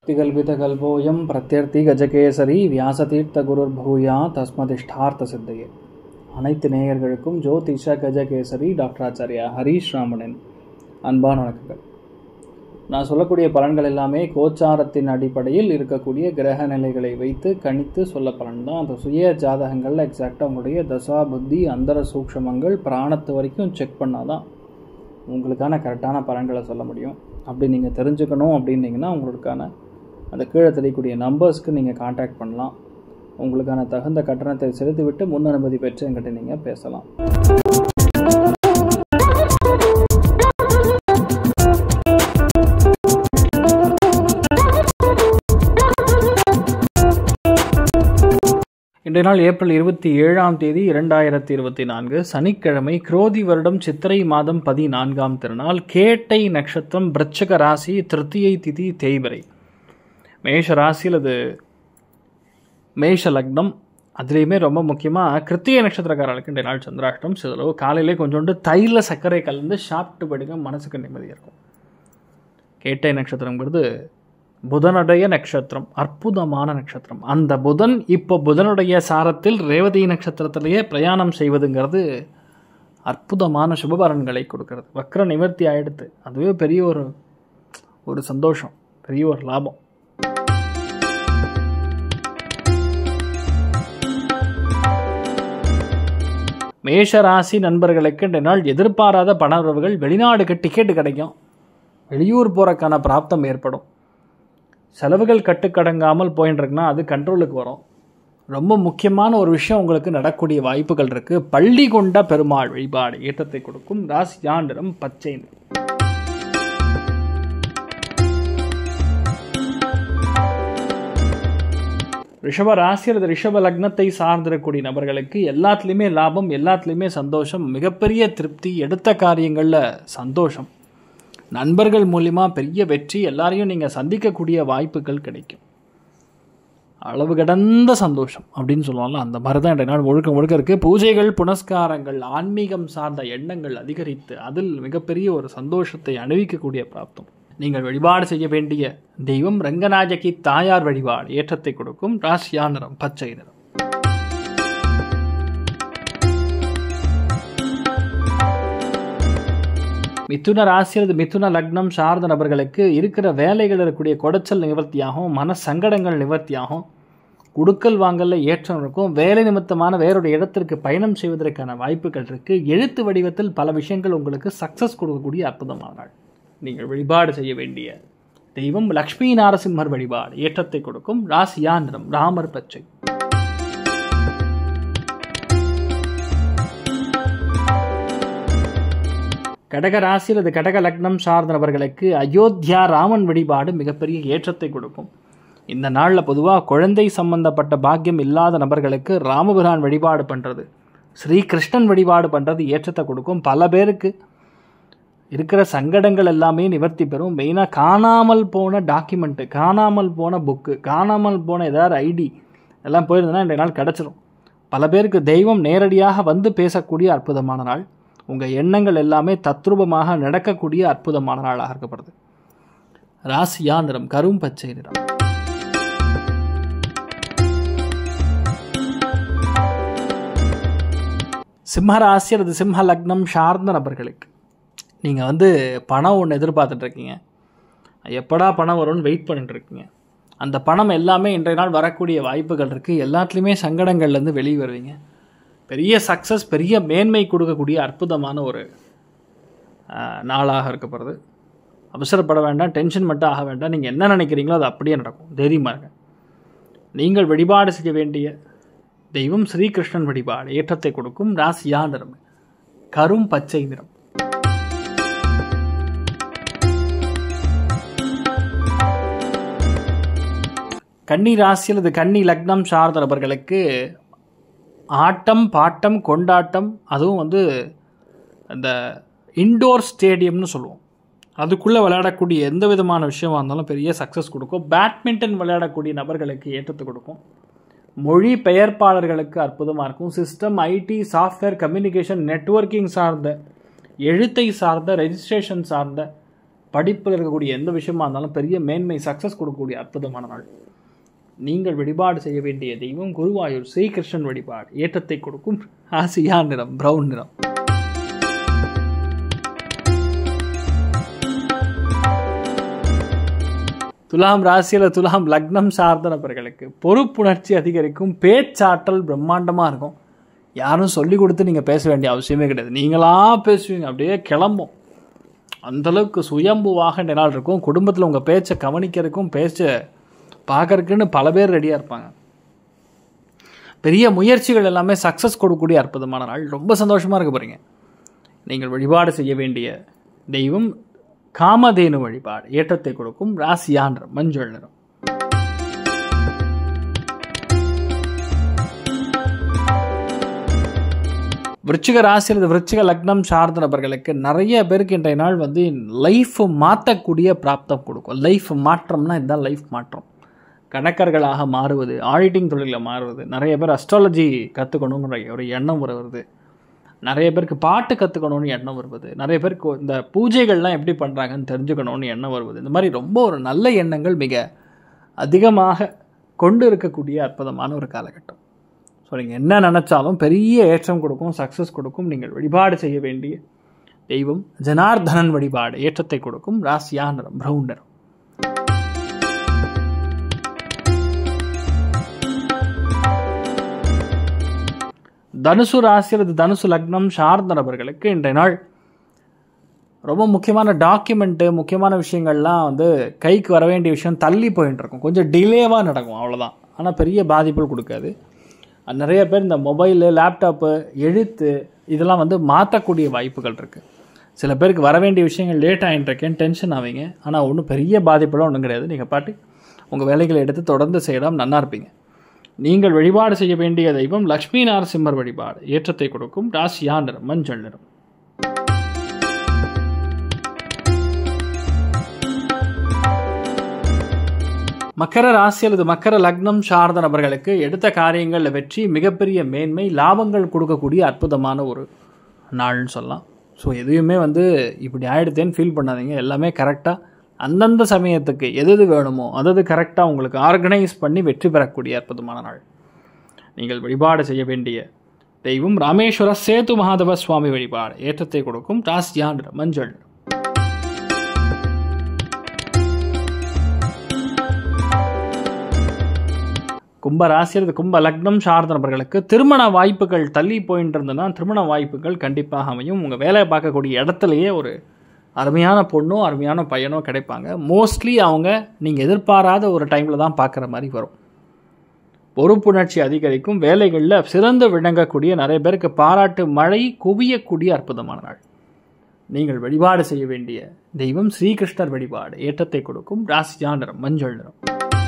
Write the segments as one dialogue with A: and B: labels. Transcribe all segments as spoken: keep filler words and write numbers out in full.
A: திகல்பிதகல்போயம் பிரத்யர்த்தி கஜகேசரி வியாசதீர்த்த குருர் பூயா தஸ்மதிஷ்டார்த்த சித்தையே. அனைத்து நேயர்களுக்கும் ஜோதிஷ கஜகேசரி டாக்டர் ஆச்சாரியா ஹரீஷ் ராமனின் அன்பான வணக்கங்கள். நான் சொல்லக்கூடிய பலன்கள் எல்லாமே கோச்சாரத்தின் அடிப்படையில் இருக்கக்கூடிய கிரக நிலைகளை வைத்து கணித்து சொல்ல பலன் தான். அந்த சுய ஜாதகங்களில் எக்ஸாக்டாக உங்களுடைய தசா புத்தி அந்தர சூக்ஷமங்கள் பிராணத்து வரைக்கும் செக் பண்ணால் தான் உங்களுக்கான கரெக்டான பலன்களை சொல்ல முடியும். அப்படி நீங்கள் தெரிஞ்சுக்கணும் அப்படின்னீங்கன்னா உங்களுக்கான அந்த கீழே தெரியக்கூடிய நம்பர்ஸ்க்கு நீங்கள் கான்டாக்ட் பண்ணலாம். உங்களுக்கான தகுந்த கட்டணத்தை செலுத்திவிட்டு முன் அனுமதி பெற்று என்கிட்ட நீங்கள் பேசலாம். இன்றைய நாள் ஏப்ரல் இருபத்தி ஏழாம் தேதி இரண்டாயிரத்தி இருபத்தி நான்கு சனிக்கிழமை, குரோதி வருடம் சித்திரை மாதம் பதினான்காம் திருநாள், கேட்டை நட்சத்திரம், விருச்சிக ராசி, திருத்தியை திதி, தேய்பிறை. மேஷ ராசியில் அது மேஷ லக்னம். அதுலேயுமே ரொம்ப முக்கியமாக கிருத்திகை நட்சத்திரக்காரர்களுக்கு இன்றைய நாள் சந்திராஷ்டம். சிலவு காலையிலே கொஞ்சோண்டு தைல சர்க்கரை கலந்து சாப்பிட்டு படுங்க, மனசுக்கு நிம்மதியாக இருக்கும். கேட்டை நட்சத்திரங்கிறது புதனுடைய நட்சத்திரம், அற்புதமான நட்சத்திரம். அந்த புதன் இப்போ புதனுடைய சாரத்தில் ரேவதி நட்சத்திரத்திலேயே பிரயாணம் செய்வதுங்கிறது அற்புதமான சுபபலன்களை கொடுக்கறது. வக்ர நிவர்த்தி ஆகிடுது, அதுவே பெரிய ஒரு ஒரு சந்தோஷம், பெரிய ஒரு லாபம். மேஷ ராசி நண்பர்களுக்கு இன்றைய நாள் எதிர்பாராத பண உறவுகள், வெளிநாடுக்கு டிக்கெட்டு கிடைக்கும், வெளியூர் போகிறக்கான பிராப்தம் ஏற்படும். செலவுகள் கட்டுக்கடங்காமல் போயின்னு இருக்குன்னா அது கண்ட்ரோலுக்கு வரும். ரொம்ப முக்கியமான ஒரு விஷயம் உங்களுக்கு நடக்கக்கூடிய வாய்ப்புகள் இருக்குது. பள்ளி கொண்ட பெருமாள் வழிபாடு ஏற்றத்தை கொடுக்கும். ராசி யாண்டிரம் பச்சை. ரிஷப ராசி அல்லது ரிஷப லக்னத்தை சார்ந்திருக்கக்கூடிய நபர்களுக்கு எல்லாத்துலேயுமே லாபம், எல்லாத்துலேயுமே சந்தோஷம், மிகப்பெரிய திருப்தி, எடுத்த காரியங்களில் சந்தோஷம், நண்பர்கள் மூலிமா பெரிய வெற்றி, எல்லாரையும் நீங்கள் சந்திக்கக்கூடிய வாய்ப்புகள் கிடைக்கும். அளவு கடந்த சந்தோஷம் அப்படின்னு சொல்லுவாங்கள்ல, அந்த மாதிரி தான் இன்றைய நாள் முழுக்க முழுக்க இருக்குது. பூஜைகள், புனஸ்காரங்கள், ஆன்மீகம் சார்ந்த எண்ணங்கள் அதிகரித்து அதில் மிகப்பெரிய ஒரு சந்தோஷத்தை அனுபவிக்கக்கூடிய பிராப்தம். நீங்கள் வழிபாடு செய்ய வேண்டிய தெய்வம் ரங்கநாயகி தாயார் வழிபாடு ஏற்றத்தை கொடுக்கும். ராசியா நிறம் பச்சை நிறம். மிதுன ராசி அல்லது மிதுன லக்னம் சார்ந்த நபர்களுக்கு இருக்கிற வேலைகள் இருக்கக்கூடிய குடைச்சல் நிவர்த்தியாகும், மன சங்கடங்கள் நிவர்த்தியாகும், குடுக்கல் வாங்கல ஏற்றம் இருக்கும். வேலை நிமித்தமான வேறொரு இடத்திற்கு பயணம் செய்வதற்கான வாய்ப்புகள் இருக்குது. எழுத்து வடிவத்தில் பல விஷயங்கள் உங்களுக்கு சக்ஸஸ் கொடுக்கக்கூடிய அற்புதமான நாள். நீங்கள் வழிபாடு செய்ய வேண்டிய தெய்வம் லக்ஷ்மி நாரசிம்மர் வழிபாடு ஏற்றத்தை கொடுக்கும். ராசியா நிறம் ராமர் பச்சை. கடக ராசி அல்லது கடக லக்னம் சார்ந்த நபர்களுக்கு அயோத்தியா ராமன் வழிபாடு மிகப்பெரிய ஏற்றத்தை கொடுக்கும். இந்த நாளில் பொதுவாக குழந்தை சம்பந்தப்பட்ட பாக்கியம் இல்லாத நபர்களுக்கு ராமபிரான் வழிபாடு பண்ணுறது, ஸ்ரீகிருஷ்ணன் வழிபாடு பண்ணுறது ஏற்றத்தை கொடுக்கும். பல பேருக்கு இருக்கிற சங்கடங்கள் எல்லாமே நிவர்த்தி பெறும். மெயினாக காணாமல் போன டாக்குமெண்ட்டு, காணாமல் போன புக்கு, காணாமல் போன ஏதாவது ஐடி எல்லாம் போயிருந்ததுன்னா இன்றைய நாள் கிடச்சிரும். பல பேருக்கு தெய்வம் நேரடியாக வந்து பேசக்கூடிய அற்புதமான நாள். உங்கள் எண்ணங்கள் எல்லாமே தத்ரூபமாக நடக்கக்கூடிய அற்புதமான நாளாக இருக்கப்படுது. ராசியா நிறம் கரும் பச்சை நிறம். சிம்ம ராசி அல்லது சிம்ம லக்னம் சார்ந்த நபர்களுக்கு நீங்கள் வந்து பணம் ஒன்று எதிர்பார்த்துட்ருக்கீங்க, எப்படா பணம் வரும்னு வெயிட் பண்ணிட்டுருக்கீங்க. அந்த பணம் எல்லாமே இன்றைய நாள் வரக்கூடிய வாய்ப்புகள் இருக்குது. எல்லாத்துலேயுமே சங்கடங்கள்லேருந்து வெளியே வருவீங்க. பெரிய சக்ஸஸ், பெரிய மேன்மை கொடுக்கக்கூடிய அற்புதமான ஒரு நாளாக இருக்கப்படுறது. அவசரப்பட வேண்டாம், டென்ஷன் மட்டும் ஆக வேண்டாம். நீங்கள் என்ன நினைக்கிறீங்களோ அது அப்படியே நடக்கும். தைரியமாக இருங்க. நீங்கள் வழிபாடு செய்ய வேண்டிய தெய்வம் ஸ்ரீகிருஷ்ணன் வழிபாடு ஏற்றத்தை கொடுக்கும். ராசியா நிறம் கரும் பச்சை நிறம். கன்னி ராசி அல்லது கன்னி லக்னம் சார்ந்த நபர்களுக்கு ஆட்டம், பாட்டம், கொண்டாட்டம், அதுவும் வந்து அந்த இன்டோர் ஸ்டேடியம்னு சொல்லுவோம், அதுக்குள்ளே விளையாடக்கூடிய எந்த விதமான விஷயமாக இருந்தாலும் பெரிய சக்ஸஸ் கொடுக்கும். பேட்மிண்டன் விளையாடக்கூடிய நபர்களுக்கு ஏற்றத்தை கொடுக்கும். மொழி பெயர்ப்பாளர்களுக்கு அற்புதமாக இருக்கும். System, IT, software, communication, networking சார்ந்த, எழுத்தை சார்ந்த, ரெஜிஸ்ட்ரேஷன் சார்ந்த படிப்பில் இருக்கக்கூடிய எந்த விஷயமா இருந்தாலும் பெரிய மேன்மை சக்ஸஸ் கொடுக்கக்கூடிய அற்புதமான நாள். நீங்கள் வழிபாடு செய்ய வேண்டிய தெய்வம் குருவாயூர் ஸ்ரீகிருஷ்ணன் வழிபாடு. ஏற்றத்தை கொடுக்கும் ஆசியா நிறம் பிரவுன் நிறம். துலாம் ராசியில் துலாம் லக்னம் சார்ந்த நபர்களுக்கு பொறுப்புணர்ச்சி அதிகரிக்கும், பேச்சாற்றல் பிரம்மாண்டமாக இருக்கும். யாரும் சொல்லி கொடுத்து நீங்கள் பேச வேண்டிய அவசியமே கிடையாது, நீங்களாக பேசுவீங்க, அப்படியே கிளம்பும். அந்தளவுக்கு சுயம்புவாக இந்த நாள் இருக்கும். குடும்பத்தில் உங்கள் பேச்சை கவனிக்கிறதுக்கும் பேச்சை பார்க்கறதுக்குன்னு பல பேர் ரெடியாக இருப்பாங்க. பெரிய முயற்சிகள் எல்லாமே சக்ஸஸ் கொடுக்கக்கூடிய அற்புதமான நாள். ரொம்ப சந்தோஷமாக இருக்க போகிறீங்க. நீங்கள் வழிபாடு செய்ய வேண்டிய தெய்வம் காமதேனு வழிபாடு. ஏற்றத்தை கொடுக்கும் ராசியான் மஞ்சள் நிறம். விருச்சிக ராசி அல்லது விருச்சிக லக்னம் சார்ந்த நபர்களுக்கு நிறைய பேருக்கு இன்றைய நாள் வந்து லைஃப் மாற்றக்கூடிய பிராப்தம் கொடுக்கும். லைஃப் மாற்றம்னா இதுதான் லைஃப் மாற்றம். கணக்கர்களாக மாறுவது, ஆடிட்டிங் தொழிலில் மாறுவது, நிறைய பேர் அஸ்ட்ராலஜி கற்றுக்கணுங்கிற ஒரு எண்ணம் வருவது, நிறைய பேருக்கு பாட்டு கற்றுக்கணும்னு எண்ணம் வருவது, நிறைய பேருக்கு இந்த பூஜைகள்லாம் எப்படி பண்ணுறாங்கன்னு தெரிஞ்சுக்கணும்னு எண்ணம் வருவது. இந்த மாதிரி ரொம்ப ஒரு நல்ல எண்ணங்கள் மிக அதிகமாக கொண்டு இருக்கக்கூடிய அற்புதமான ஒரு காலகட்டம். ஸோ நீங்கள் என்ன நினச்சாலும் பெரிய ஏற்றம் கொடுக்கும், சக்ஸஸ் கொடுக்கும். நீங்கள் வழிபாடு செய்ய வேண்டிய தெய்வம் ஜனார்தனன் வழிபாடு. ஏற்றத்தை கொடுக்கும் ராசியா நிறம் பிரவுன் நிறம். தனுசு ராசி அல்லது தனுசு லக்னம் சார்ந்த நபர்களுக்கு இன்றைய நாள் ரொம்ப முக்கியமான டாக்குமெண்ட்டு, முக்கியமான விஷயங்கள்லாம் வந்து கைக்கு வர வேண்டிய விஷயம் தள்ளி போயிட்டு இருக்கும். கொஞ்சம் டிலேவாக நடக்கும், அவ்வளோதான். ஆனால் பெரிய பாதிப்புகள் கொடுக்காது. நிறைய பேர் இந்த மொபைலு, லேப்டாப்பு, எழுத்து இதெல்லாம் வந்து மாற்றக்கூடிய வாய்ப்புகள் இருக்குது. சில பேருக்கு வர வேண்டிய விஷயங்கள் லேட் ஆகிட்டுருக்கேன்னு டென்ஷன் ஆவீங்க. ஆனால் ஒன்றும் பெரிய பாதிப்புலாம் ஒன்றும் கிடையாது. நீங்கள் பாட்டு உங்கள் வேலைகளை எடுத்து தொடர்ந்து செய்யலாம், நல்லா இருப்பீங்க. நீங்கள் வழிபாடு செய்ய வேண்டிய தெய்வம் லக்ஷ்மி நரசிம்மர் வழிபாடு. ஏற்றத்தை கொடுக்கும் ராசியா நிறம் மஞ்சள் நிறம். மக்கர ராசி அல்லது மக்கர லக்னம் சார்ந்த நபர்களுக்கு எடுத்த காரியங்களில் வெற்றி, மிகப்பெரிய மேன்மை, லாபங்கள் கொடுக்கக்கூடிய அற்புதமான ஒரு நாள்னு சொல்லலாம். ஸோ எதுவுமே வந்து இப்படி ஆகிடுதேன்னு ஃபீல் பண்ணாதீங்க. எல்லாமே கரெக்டாக அந்தந்த சமயத்துக்கு எது எது வேணுமோ அதது கரெக்டாக உங்களுக்கு ஆர்கனைஸ் பண்ணி வெற்றி பெறக்கூடிய அற்புதமான நாள். நீங்கள் வழிபாடு செய்ய வேண்டிய தெய்வம் ராமேஸ்வர சேது மகாதேவ சுவாமி வழிபாடு. ஏற்றத்தை கொடுக்கும் ராசியா நிறம் மஞ்சள். கும்ப ராசி அல்லது கும்ப லக்னம் சார்ந்த நபர்களுக்கு திருமண வாய்ப்புகள் தள்ளி போயிட்டு இருந்ததுன்னா திருமண வாய்ப்புகள் கண்டிப்பாக அமையும். உங்கள் வேலையை பார்க்கக்கூடிய இடத்துலையே ஒரு அருமையான பொண்ணோ அருமையான பையனோ கிடைப்பாங்க. மோஸ்ட்லி அவங்க நீங்கள் எதிர்பாராத ஒரு டைமில் தான் பார்க்குற மாதிரி வரும். பொறுப்புணர்ச்சி அதிகரிக்கும், வேலைகளில் சிறந்து விளங்கக்கூடிய, நிறைய பேருக்கு பாராட்டு மழை குவியக்கூடிய அற்புதமான நாள். நீங்கள் வழிபாடு செய்ய வேண்டிய தெய்வம் ஸ்ரீகிருஷ்ணர் வழிபாடு. ஏற்றத்தை கொடுக்கும் ராசியா நிறம் மஞ்சள் நிறம்.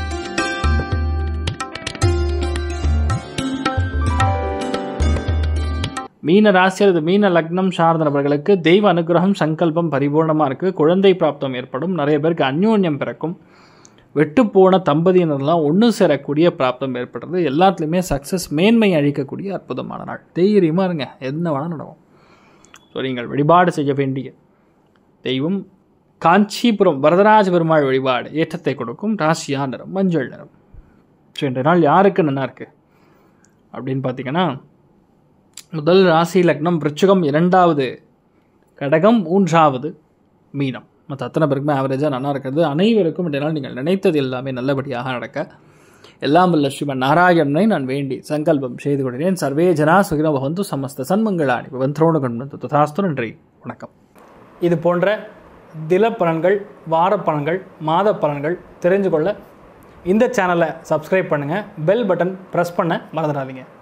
A: மீன ராசி அல்லது மீன லக்னம் சார்ந்த நபர்களுக்கு தெய்வ அனுகிரகம் சங்கல்பம் பரிபூர்ணமாக இருக்குது. குழந்தை பிராப்தம் ஏற்படும், நிறைய பேருக்கு அந்யோன்யம் பிறக்கும், வெட்டுப்போன தம்பதியினர்லாம் ஒன்று சேரக்கூடிய பிராப்தம் ஏற்படுறது. எல்லாத்துலேயுமே சக்ஸஸ், மேன்மை அழிக்கக்கூடிய அற்புதமான நாள். தைரியமாக இருங்க, என்ன வேணால் நடக்கும். ஸோ நீங்கள் வழிபாடு செய்ய வேண்டிய தெய்வம் காஞ்சிபுரம் வரதராஜ பெருமாள் வழிபாடு. ஏற்றத்தை கொடுக்கும் ராசியா நிறம் மஞ்சள் நிறம். ஸோ இன்றைய நாள் யாருக்கு நல்லா இருக்குது அப்படின்னு பார்த்தீங்கன்னா, முதல் ராசி லக்னம் விருச்சிகம், இரண்டாவது கடகம், மூன்றாவது மீனம். மற்ற அத்தனை பேருக்குமே ஆவரேஜாக நல்லா இருக்கிறது. அனைவருக்கும் இன்றைய நீங்கள் நினைத்தது எல்லாமே நல்லபடியாக நடக்க எல்லாம் வல்ல ஸ்ரீமன் நாராயணனை நான் வேண்டி சங்கல்பம் செய்து கொள்கிறேன். சர்வே ஜனா சுகினோ பவந்து, சமஸ்த சன்மங்களானி பவந்தோடு கண்டு ததாஸ்து. நன்றி, வணக்கம். இது போன்ற தில பலன்கள், வார பலன்கள், மாத பலன்கள் தெரிஞ்சு கொள்ள இந்த சேனலை சப்ஸ்கிரைப் பண்ணுங்கள். பெல் பட்டன் ப்ரெஸ் பண்ண மறந்துடாதீங்க.